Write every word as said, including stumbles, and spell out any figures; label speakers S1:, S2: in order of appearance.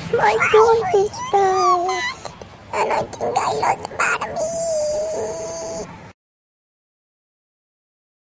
S1: My goldfish died, and I think I lost a part of me.